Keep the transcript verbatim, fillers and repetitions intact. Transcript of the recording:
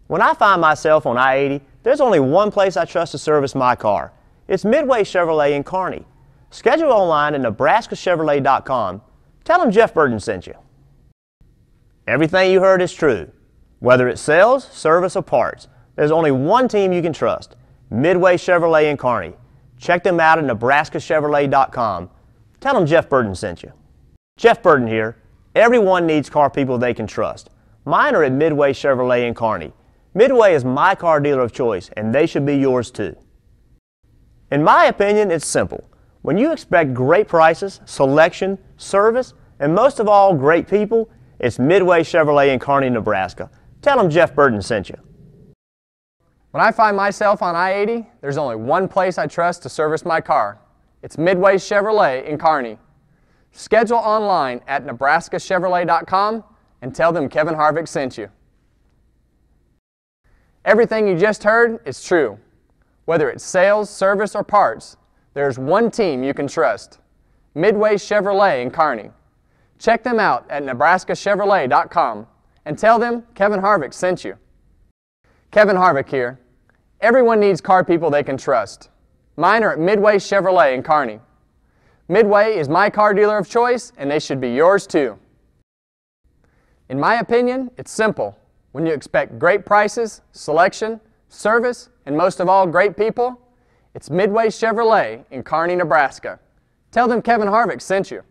When I find myself on I eighty, there's only one place I trust to service my car. It's Midway Chevrolet in Kearney. Schedule online at Nebraska Chevrolet dot com. Tell them Jeff Burton sent you. Everything you heard is true. Whether it's sales, service, or parts, there's only one team you can trust, Midway Chevrolet in Kearney. Check them out at Nebraska Chevrolet dot com. Tell them Jeff Burton sent you. Jeff Burton here. Everyone needs car people they can trust. Mine are at Midway Chevrolet in Kearney. Midway is my car dealer of choice, and they should be yours too. In my opinion, it's simple. When you expect great prices, selection, service, and most of all, great people, it's Midway Chevrolet in Kearney, Nebraska. Tell them Jeff Burton sent you. When I find myself on I eighty, there's only one place I trust to service my car. It's Midway Chevrolet in Kearney. Schedule online at Nebraska Chevrolet dot com and tell them Kevin Harvick sent you. Everything you just heard is true. Whether it's sales, service, or parts, there's one team you can trust, Midway Chevrolet in Kearney. Check them out at Nebraska Chevrolet dot com and tell them Kevin Harvick sent you. Kevin Harvick here. Everyone needs car people they can trust. Mine are at Midway Chevrolet in Kearney. Midway is my car dealer of choice, and they should be yours too. In my opinion, it's simple. When you expect great prices, selection, service, and most of all, great people, it's Midway Chevrolet in Kearney, Nebraska. Tell them Kevin Harvick sent you.